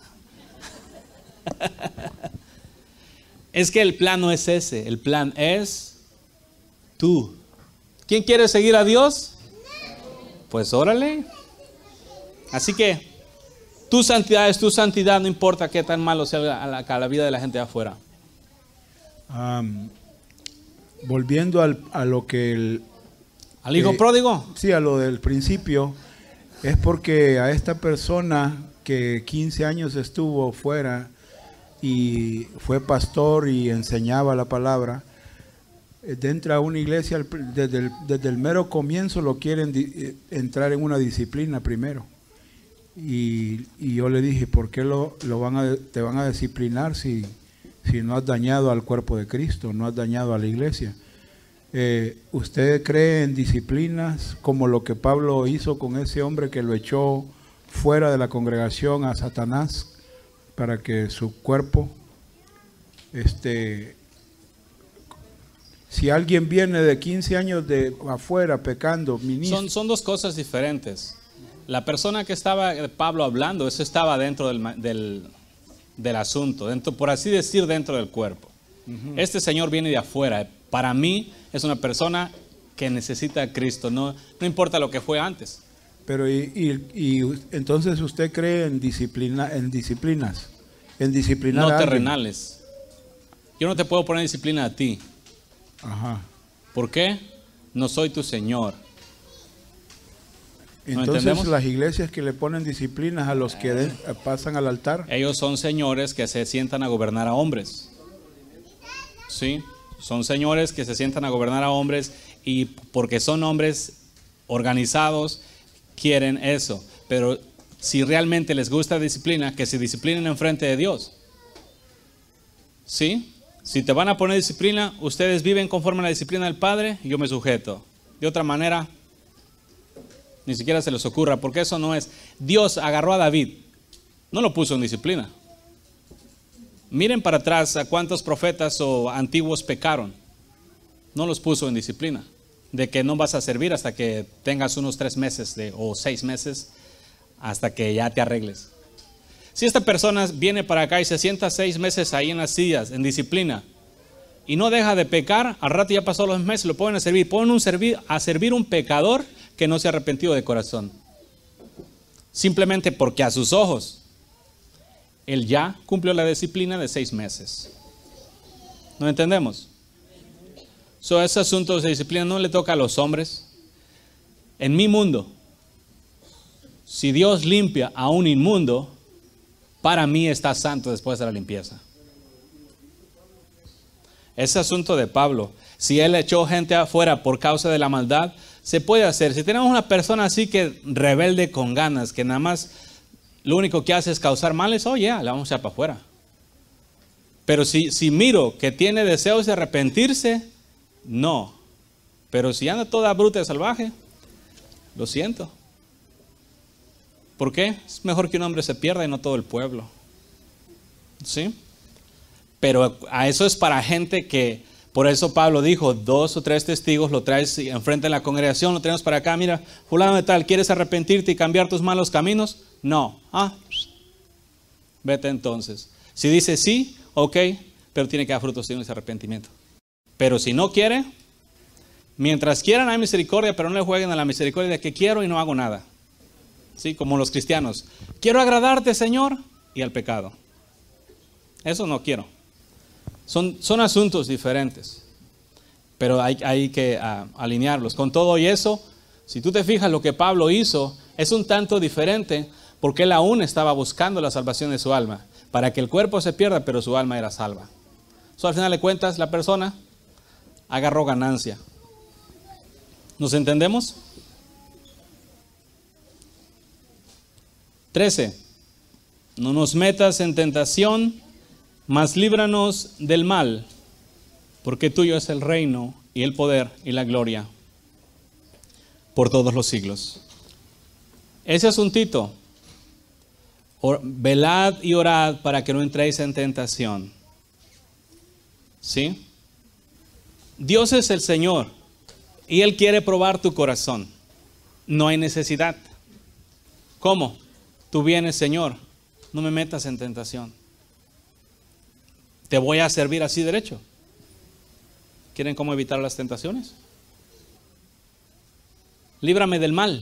Es que el plan no es ese, el plan es tú. ¿Quién quiere seguir a Dios? Pues órale. Así que tu santidad es tu santidad, no importa qué tan malo sea a la, a la vida de la gente de afuera.
Um, volviendo al, a lo que el...
¿Al hijo
eh,
pródigo?
Sí, a lo del principio, es porque a esta persona que quince años estuvo fuera y fue pastor y enseñaba la palabra, dentro de una iglesia, desde el, desde el mero comienzo lo quieren di, entrar en una disciplina primero. Y, y yo le dije, ¿por qué lo, lo van a, te van a disciplinar si, si no has dañado al cuerpo de Cristo, no has dañado a la iglesia? Eh, ¿Usted cree en disciplinas como lo que Pablo hizo con ese hombre que lo echó fuera de la congregación a Satanás para que su cuerpo, este, si alguien viene de quince años de afuera pecando, ministro,
son, son dos cosas diferentes. La persona que estaba Pablo hablando, eso estaba dentro del, del, del asunto, dentro, por así decir, dentro del cuerpo. Uh-huh. Este señor viene de afuera. Para mí es una persona que necesita a Cristo, no, no importa lo que fue antes.
Pero y, y, y entonces usted cree en disciplina, en disciplinas, en disciplinar
no
a
terrenales. Yo no te puedo poner disciplina a ti.
Ajá.
¿Por qué? No soy tu Señor.
Entonces las iglesias que le ponen disciplinas a los que de, pasan al altar,
ellos son señores que se sientan a gobernar a hombres. ¿Sí? Son señores que se sientan a gobernar a hombres y porque son hombres organizados, quieren eso. Pero si realmente les gusta disciplina, que se disciplinen en frente de Dios. ¿Sí? Si te van a poner disciplina, ustedes viven conforme a la disciplina del Padre, yo me sujeto. De otra manera, ni siquiera se les ocurra, porque eso no es. Dios agarró a David, no lo puso en disciplina. Miren para atrás a cuántos profetas o antiguos pecaron. No los puso en disciplina. De que no vas a servir hasta que tengas unos tres meses de, o seis meses, hasta que ya te arregles. Si esta persona viene para acá y se sienta seis meses ahí en las sillas, en disciplina, y no deja de pecar, al rato ya pasó los meses, lo ponen a servir. Ponen un servir, a servir un pecador que no se ha arrepentido de corazón. Simplemente porque a sus ojos, él ya cumplió la disciplina de seis meses. ¿No entendemos? So, ese asunto de disciplina no le toca a los hombres. En mi mundo, si Dios limpia a un inmundo, para mí está santo después de la limpieza. Ese asunto de Pablo, si él echó gente afuera por causa de la maldad, se puede hacer. Si tenemos una persona así que rebelde con ganas, que nada más lo único que hace es causar males, oh ya, yeah, la vamos a echar para afuera. Pero si, si miro que tiene deseos de arrepentirse, no. Pero si anda toda bruta y salvaje, lo siento. ¿Por qué? Es mejor que un hombre se pierda y no todo el pueblo. ¿Sí? Pero a eso es para gente que, por eso Pablo dijo, dos o tres testigos lo traes enfrente de la congregación, lo traemos para acá, mira, fulano de tal, ¿quieres arrepentirte y cambiar tus malos caminos? No. Ah, vete entonces. Si dice sí, ok, pero tiene que dar frutos de ese arrepentimiento. Pero si no quiere, mientras quieran hay misericordia, pero no le jueguen a la misericordia de que quiero y no hago nada. Sí, como los cristianos. Quiero agradarte, Señor, y al pecado. Eso no quiero. Son, son asuntos diferentes, pero hay, hay que uh, alinearlos. Con todo y eso, si tú te fijas lo que Pablo hizo, es un tanto diferente, porque él aún estaba buscando la salvación de su alma, para que el cuerpo se pierda, pero su alma era salva. So, al final de cuentas, la persona agarró ganancia. ¿Nos entendemos? trece. No nos metas en tentación, mas líbranos del mal, porque tuyo es el reino y el poder y la gloria por todos los siglos. Ese asuntito, or, velad y orad para que no entréis en tentación. ¿Sí? Dios es el Señor y Él quiere probar tu corazón. No hay necesidad. ¿Cómo? Tú vienes, Señor, no me metas en tentación. Te voy a servir así derecho. ¿Quieren cómo evitar las tentaciones? Líbrame del mal.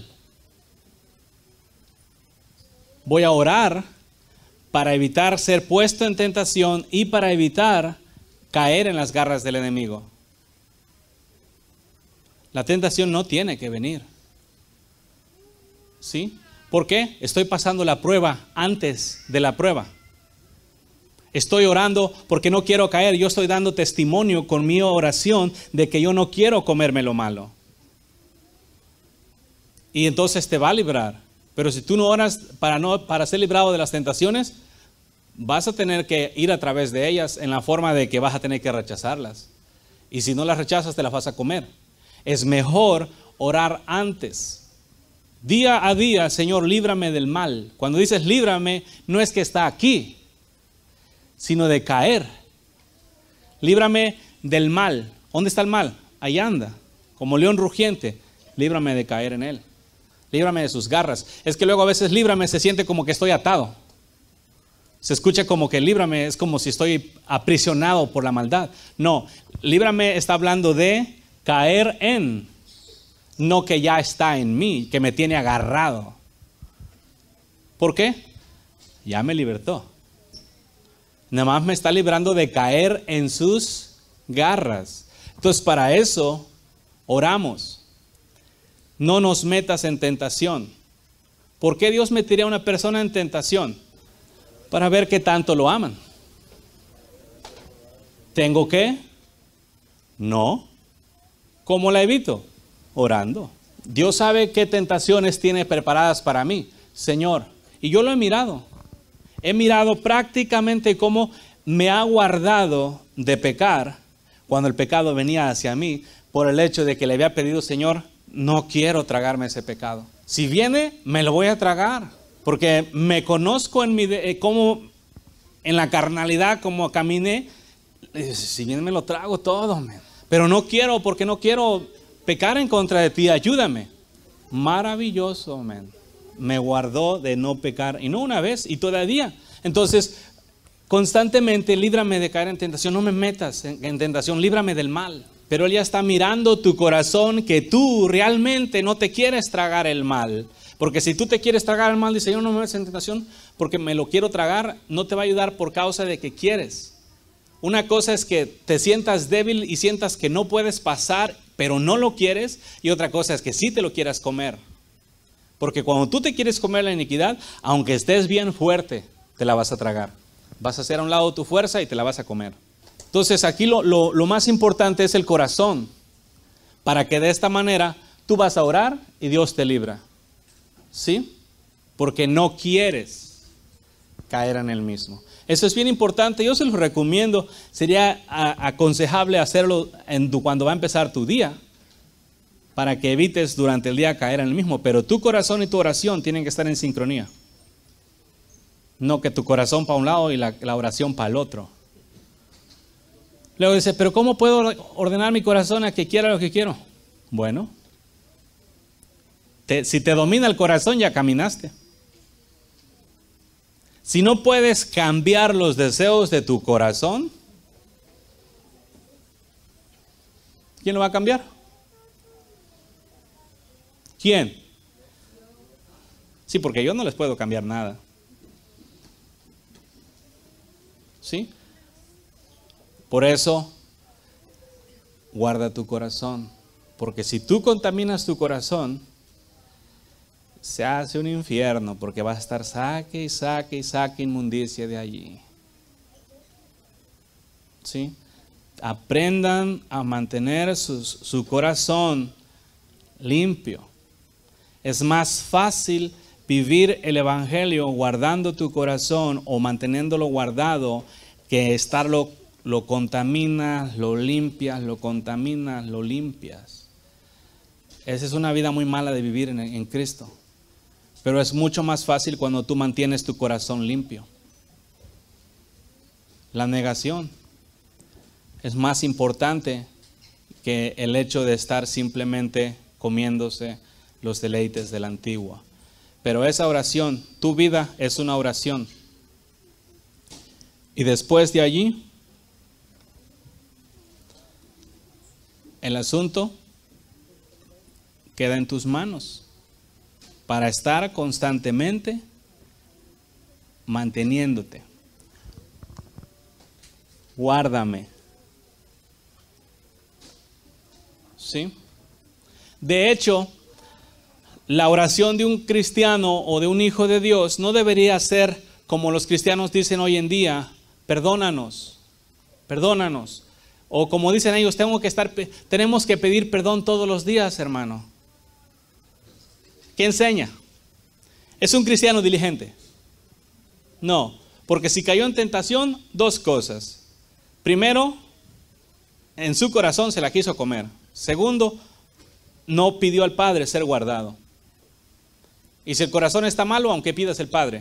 Voy a orar para evitar ser puesto en tentación y para evitar caer en las garras del enemigo. La tentación no tiene que venir. ¿Sí? ¿Por qué? Estoy pasando la prueba antes de la prueba. Estoy orando porque no quiero caer. Yo estoy dando testimonio con mi oración de que yo no quiero comerme lo malo. Y entonces te va a librar. Pero si tú no oras para, no, para ser librado de las tentaciones, vas a tener que ir a través de ellas en la forma de que vas a tener que rechazarlas. Y si no las rechazas, te las vas a comer. Es mejor orar antes. Día a día, Señor, líbrame del mal. Cuando dices líbrame, no es que está aquí, sino de caer. Líbrame del mal. ¿Dónde está el mal? Ahí anda, como león rugiente. Líbrame de caer en él. Líbrame de sus garras. Es que luego a veces líbrame se siente como que estoy atado. Se escucha como que líbrame es como si estoy aprisionado por la maldad. No, líbrame está hablando de caer en, no que ya está en mí, que me tiene agarrado. ¿Por qué? Ya me libertó. Nada más me está librando de caer en sus garras. Entonces para eso oramos. No nos metas en tentación. ¿Por qué Dios metería a una persona en tentación? Para ver qué tanto lo aman. ¿Tengo que? No. ¿Cómo la evito? Orando. Dios sabe qué tentaciones tiene preparadas para mí, Señor. Y yo lo he mirado. He mirado prácticamente cómo me ha guardado de pecar cuando el pecado venía hacia mí, por el hecho de que le había pedido, Señor, no quiero tragarme ese pecado. Si viene, me lo voy a tragar, porque me conozco en mi de, cómo en la carnalidad, como caminé. Si viene, me lo trago todo, man. Pero no quiero, porque no quiero pecar en contra de ti. Ayúdame. Maravilloso, man. Me guardó de no pecar, y no una vez, y todavía. Entonces, constantemente, líbrame de caer en tentación. No me metas en, en tentación, líbrame del mal. Pero Él ya está mirando tu corazón, que tú realmente no te quieres tragar el mal. Porque si tú te quieres tragar el mal, dice, yo no me metas en tentación porque me lo quiero tragar, no te va a ayudar por causa de que quieres. Una cosa es que te sientas débil y sientas que no puedes pasar, pero no lo quieres. Y otra cosa es que sí te lo quieras comer. Porque cuando tú te quieres comer la iniquidad, aunque estés bien fuerte, te la vas a tragar. Vas a hacer a un lado tu fuerza y te la vas a comer. Entonces aquí lo, lo, lo más importante es el corazón, para que de esta manera tú vas a orar y Dios te libra. ¿Sí? Porque no quieres caer en el mismo. Eso es bien importante, yo se lo recomiendo, sería a, aconsejable hacerlo en tu, cuando va a empezar tu día, para que evites durante el día caer en el mismo, pero tu corazón y tu oración tienen que estar en sincronía. No que tu corazón para un lado y la, la oración para el otro. Luego dice, pero ¿cómo puedo ordenar mi corazón a que quiera lo que quiero? Bueno, te, si te domina el corazón ya caminaste. Si no puedes cambiar los deseos de tu corazón, ¿quién lo va a cambiar? ¿Quién? Sí, porque yo no les puedo cambiar nada. ¿Sí? Por eso, guarda tu corazón, porque si tú contaminas tu corazón, se hace un infierno, porque va a estar saque y saque y saque inmundicia de allí. ¿Sí? Aprendan a mantener su, su corazón limpio. Es más fácil vivir el evangelio guardando tu corazón o manteniéndolo guardado que estarlo lo contaminas, lo limpias, lo contaminas, lo limpias. Esa es una vida muy mala de vivir en, en Cristo. Pero es mucho más fácil cuando tú mantienes tu corazón limpio. La negación es más importante que el hecho de estar simplemente comiéndose los deleites de la antigua. Pero esa oración, tu vida es una oración. Y después de allí, el asunto queda en tus manos para estar constantemente manteniéndote. Guárdame. ¿Sí? De hecho, la oración de un cristiano o de un hijo de Dios no debería ser como los cristianos dicen hoy en día, perdónanos, perdónanos. O como dicen ellos, tengo que estar, tenemos que pedir perdón todos los días, hermano. ¿Qué enseña? ¿Es un cristiano diligente? No, porque si cayó en tentación, dos cosas. Primero, en su corazón se la quiso comer. Segundo, no pidió al Padre ser guardado. Y si el corazón está malo, aunque pidas el Padre,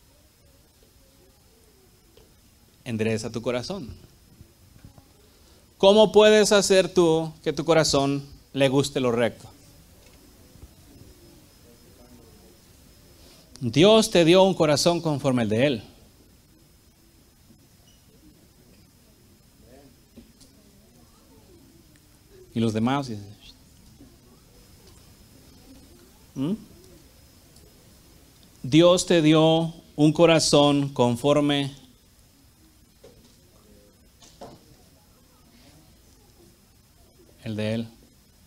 endereza tu corazón. ¿Cómo puedes hacer tú que tu corazón le guste lo recto? Dios te dio un corazón conforme el de Él. Y los demás. ¿Mm? Dios te dio un corazón conforme el de Él.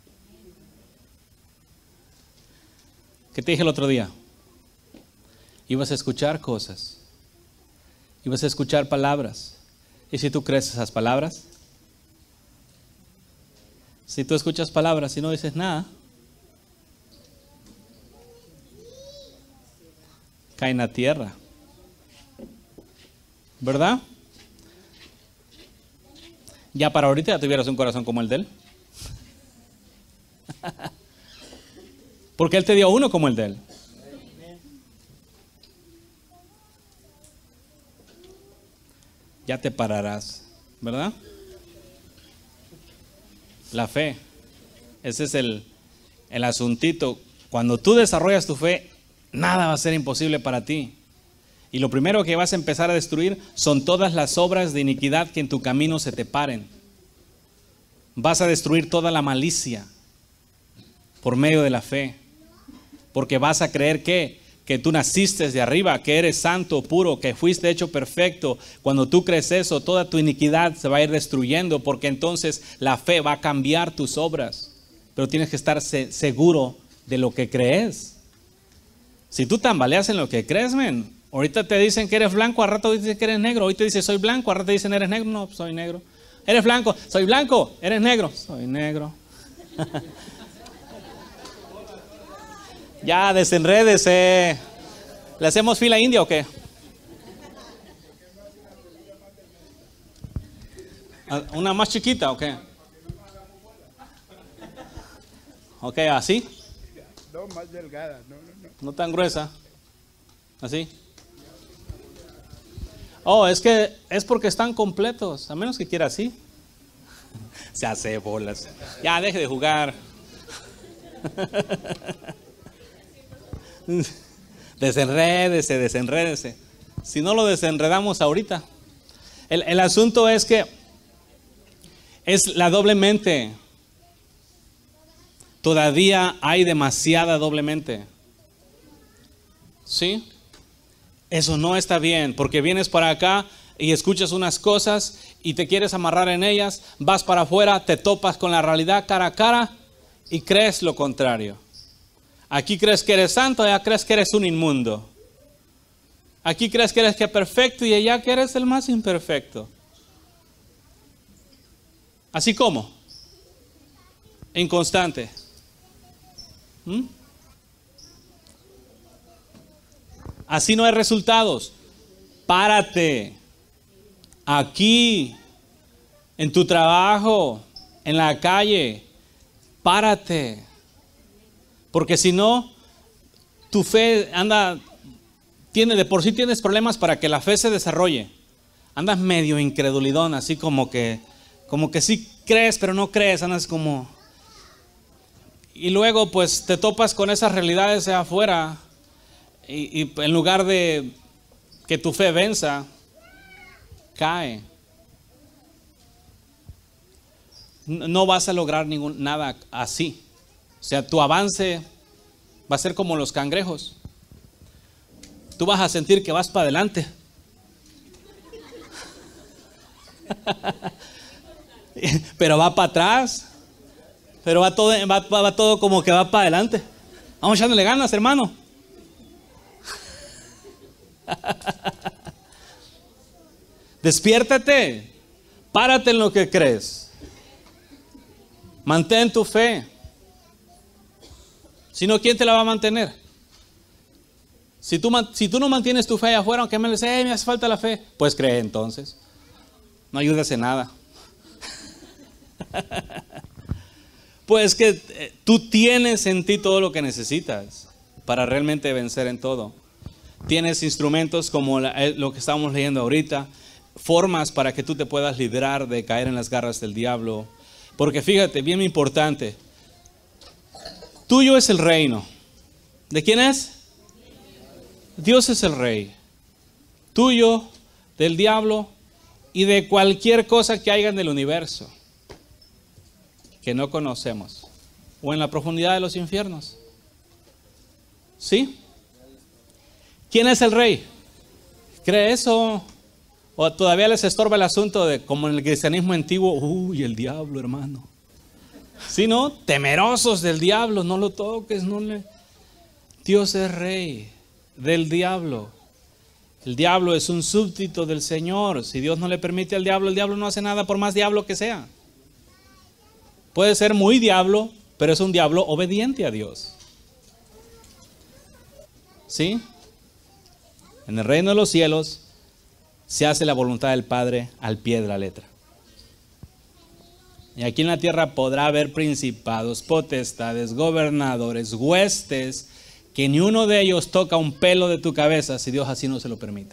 ¿Qué te dije el otro día? Ibas a escuchar cosas. Ibas a escuchar palabras. ¿Y si tú crees esas palabras? Si tú escuchas palabras y no dices nada, caen a tierra. ¿Verdad? Ya para ahorita ya tuvieras un corazón como el de él. Porque él te dio uno como el de él. Ya te pararás, ¿verdad? La fe. Ese es el, el asuntito. Cuando tú desarrollas tu fe, nada va a ser imposible para ti. Y lo primero que vas a empezar a destruir son todas las obras de iniquidad que en tu camino se te paren. Vas a destruir toda la malicia por medio de la fe. Porque vas a creer que, que tú naciste de arriba, que eres santo, puro, que fuiste hecho perfecto. Cuando tú crees eso, toda tu iniquidad se va a ir destruyendo, porque entonces la fe va a cambiar tus obras. Pero tienes que estar se- seguro de lo que crees. Si tú tambaleas en lo que crees, men, ahorita te dicen que eres blanco, al rato dicen que eres negro. Hoy te dicen soy blanco, al rato te dicen eres negro. No, soy negro. Eres blanco, soy blanco, eres negro. Soy negro. Ya, desenrédese. ¿Le hacemos fila india o qué? ¿Una más chiquita o qué? Ok, así.
No, más delgada, no, no, no.
No tan gruesa. Así. Oh, es que es porque están completos. A menos que quiera así. Se hace bolas. Ya, deje de jugar. Desenrédese, desenrédese. Si no lo desenredamos ahorita. El, el asunto es que es la doble mente. Todavía hay demasiada doble mente. ¿Sí? Eso no está bien, porque vienes para acá y escuchas unas cosas y te quieres amarrar en ellas, vas para afuera, te topas con la realidad cara a cara y crees lo contrario. Aquí crees que eres santo, allá crees que eres un inmundo. Aquí crees que eres que perfecto y allá que eres el más imperfecto. Así como inconstante. ¿Mm? Así no hay resultados. Párate. Aquí, en tu trabajo, en la calle, párate. Porque si no, tu fe anda, tiene, de por sí tienes problemas para que la fe se desarrolle. Andas medio incredulidón, así como que, como que sí crees, pero no crees, andas como... Y luego pues te topas con esas realidades de afuera y, y en lugar de que tu fe venza, cae. No vas a lograr ningún, nada así. O sea, tu avance va a ser como los cangrejos. Tú vas a sentir que vas para adelante. Pero va para atrás. Pero va todo, va, va todo como que va para adelante. Vamos echándole ganas, hermano. Despiértate. Párate en lo que crees. Mantén tu fe. Si no, ¿quién te la va a mantener? Si tú, si tú no mantienes tu fe allá afuera, aunque me dices, hey, me hace falta la fe, pues cree entonces. No ayudas en nada. Pues que eh, tú tienes en ti todo lo que necesitas para realmente vencer en todo. Tienes instrumentos como la, eh, lo que estamos leyendo ahorita, formas para que tú te puedas librar de caer en las garras del diablo. Porque fíjate, bien importante, tuyo es el reino. ¿De quién es? Dios es el rey. Tuyo, del diablo y de cualquier cosa que haya en el universo que no conocemos, o en la profundidad de los infiernos. ¿Sí? ¿Quién es el rey? ¿Cree eso? ¿O todavía les estorba el asunto de como en el cristianismo antiguo? Uy, el diablo, hermano. ¿Sí, no? Temerosos del diablo, no lo toques, no le... Dios es rey del diablo. El diablo es un súbdito del Señor. Si Dios no le permite al diablo, el diablo no hace nada por más diablo que sea. Puede ser muy diablo, pero es un diablo obediente a Dios. ¿Sí? En el reino de los cielos se hace la voluntad del Padre al pie de la letra. Y aquí en la tierra podrá haber principados, potestades, gobernadores, huestes, que ni uno de ellos toca un pelo de tu cabeza si Dios así no se lo permite.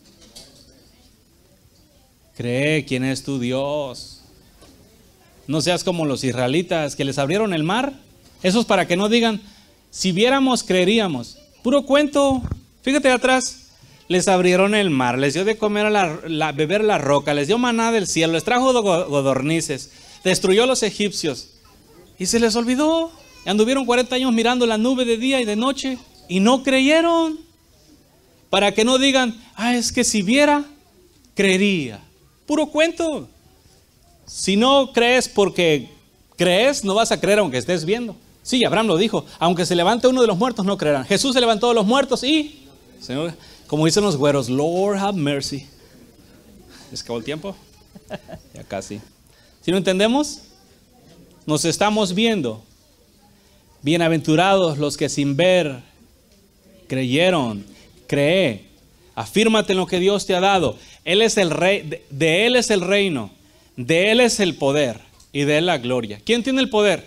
Cree quién es tu Dios. No seas como los israelitas que les abrieron el mar. Eso es para que no digan, si viéramos, creeríamos. Puro cuento. Fíjate atrás. Les abrieron el mar, les dio de comer a la, la, beber la roca, les dio maná del cielo, les trajo godornices, destruyó a los egipcios. Y se les olvidó. Anduvieron cuarenta años mirando la nube de día y de noche y no creyeron. Para que no digan, ah, es que si viera, creería. Puro cuento. Si no crees porque crees, no vas a creer aunque estés viendo. Sí, Abraham lo dijo, aunque se levante uno de los muertos no creerán. Jesús se levantó de los muertos y, Señor, como dicen los güeros, Lord have mercy. ¿Es acabó el tiempo? Ya casi. ¿Sí lo entendemos? Nos estamos viendo. Bienaventurados los que sin ver creyeron. Cree. Afírmate en lo que Dios te ha dado. Él es el rey, de, de Él es el reino, de Él es el poder y de Él la gloria. ¿Quién tiene el poder?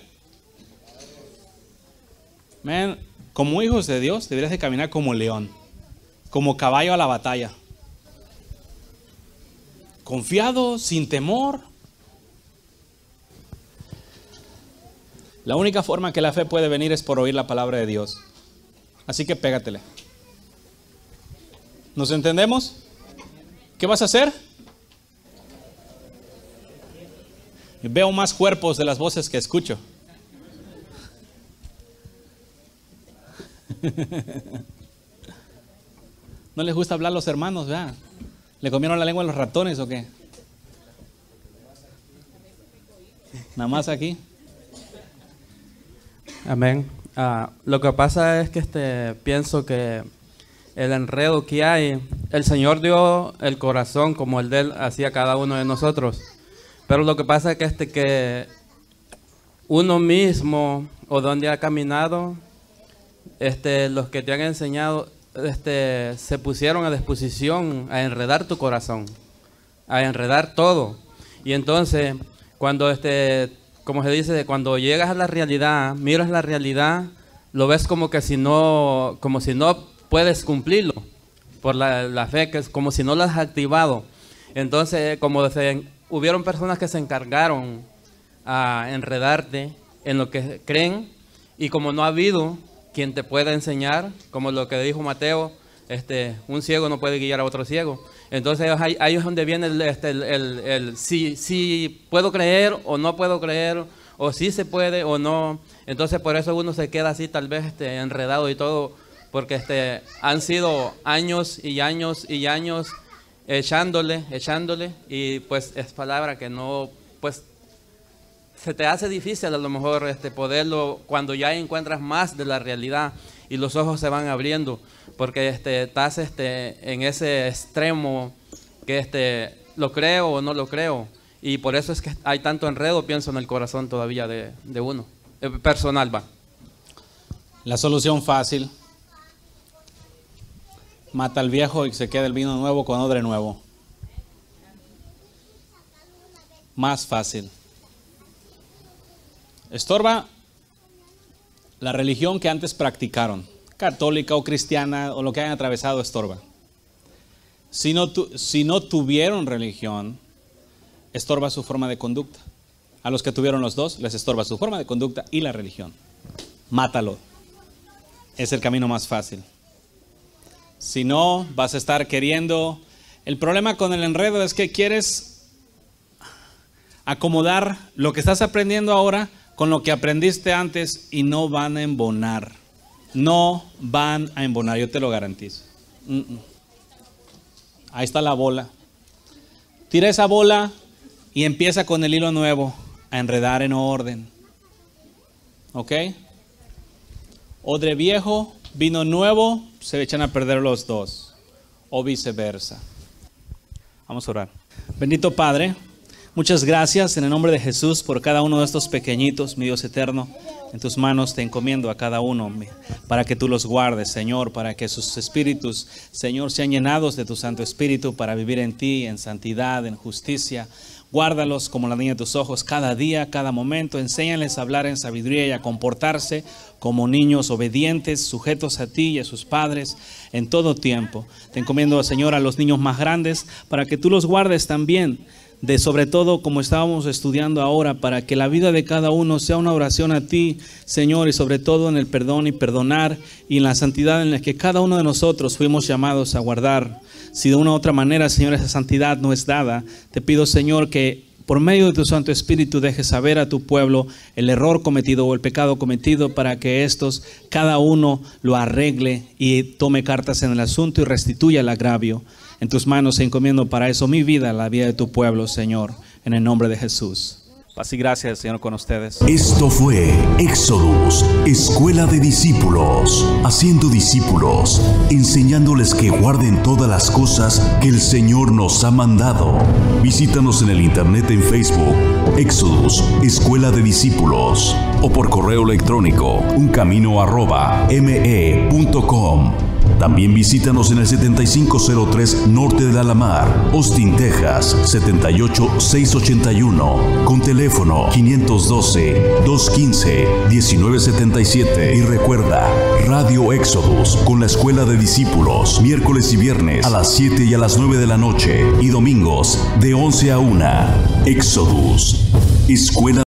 Man, como hijos de Dios deberías de caminar como león, como caballo a la batalla. Confiado, sin temor. La única forma que la fe puede venir es por oír la palabra de Dios. Así que pégatele. ¿Nos entendemos? ¿Qué vas a hacer? Veo más cuerpos de las voces que escucho. ¿No les gusta hablar a los hermanos? ¿Verdad? ¿Le comieron la lengua a los ratones o qué? Nada más aquí.
Amén. Uh, lo que pasa es que este, pienso que el enredo que hay, el Señor dio el corazón como el de Él hacía cada uno de nosotros. Pero lo que pasa es que, este, que uno mismo o donde ha caminado, este, los que te han enseñado, este, se pusieron a disposición a enredar tu corazón, a enredar todo. Y entonces, cuando este, como se dice, cuando llegas a la realidad, miras la realidad, lo ves como que si no, como si no puedes cumplirlo por la, la fe, que es como si no la has activado. Entonces, como se, hubieron personas que se encargaron a enredarte en lo que creen, y como no ha habido quien te pueda enseñar, como lo que dijo Mateo, este, un ciego no puede guiar a otro ciego. Entonces ahí, ahí es donde viene el, este, el, el, el si, si puedo creer o no puedo creer, o si se puede o no. Entonces por eso uno se queda así tal vez este, enredado y todo, porque este, han sido años y años y años echándole, echándole, y pues es palabra que no, pues se te hace difícil a lo mejor este, poderlo, cuando ya encuentras más de la realidad y los ojos se van abriendo, porque este, estás este, en ese extremo que este, lo creo o no lo creo, y por eso es que hay tanto enredo, pienso, en el corazón todavía de, de uno, eh, personal va.
La solución fácil: mata al viejo y se queda el vino nuevo con odre nuevo. Más fácil. Estorba la religión que antes practicaron, católica o cristiana o lo que hayan atravesado, estorba. Si no, tu, si no tuvieron religión, estorba su forma de conducta. A los que tuvieron los dos, les estorba su forma de conducta y la religión. Mátalo. Es el camino más fácil. Si no, vas a estar queriendo... El problema con el enredo es que quieres acomodar lo que estás aprendiendo ahora con lo que aprendiste antes, y no van a embonar. No van a embonar, yo te lo garantizo. Mm -mm. Ahí está la bola. Tira esa bola y empieza con el hilo nuevo a enredar en orden. ¿Ok? Odre viejo, vino nuevo, se echan a perder los dos. O viceversa. Vamos a orar. Bendito Padre, Muchas gracias en el nombre de Jesús por cada uno de estos pequeñitos, mi Dios eterno. En tus manos te encomiendo a cada uno para que tú los guardes, Señor, para que sus espíritus, Señor, sean llenados de tu Santo Espíritu para vivir en ti, en santidad, en justicia. Guárdalos como la niña de tus ojos cada día, cada momento. Enséñales a hablar en sabiduría y a comportarse como niños obedientes, sujetos a ti y a sus padres en todo tiempo. Te encomiendo, Señor, a los niños más grandes para que tú los guardes también. De sobre todo, como estábamos estudiando ahora, para que la vida de cada uno sea una oración a ti, Señor, y sobre todo en el perdón y perdonar y en la santidad en la que cada uno de nosotros fuimos llamados a guardar. Si de una u otra manera, Señor, esa santidad no es dada, te pido, Señor, que por medio de tu Santo Espíritu dejes saber a tu pueblo el error cometido o el pecado cometido para que estos, cada uno lo arregle y tome cartas en el asunto y restituya el agravio. En tus manos encomiendo para eso mi vida, la vida de tu pueblo, Señor, en el nombre de Jesús. Paz y gracias, Señor, con ustedes.
Esto fue Éxodus, Escuela de Discípulos, haciendo discípulos, enseñándoles que guarden todas las cosas que el Señor nos ha mandado. Visítanos en el internet en Facebook, Éxodus, Escuela de Discípulos, o por correo electrónico, uncamino arroba me punto com. También visítanos en el setenta y cinco cero tres Norte de Alamar, Austin, Texas, setenta y ocho mil seiscientos ochenta y uno, con teléfono quinientos doce, doscientos quince, diecinueve setenta y siete. Y recuerda, Radio Éxodus con la Escuela de Discípulos, miércoles y viernes a las siete y a las nueve de la noche, y domingos de once a una. Éxodus, Escuela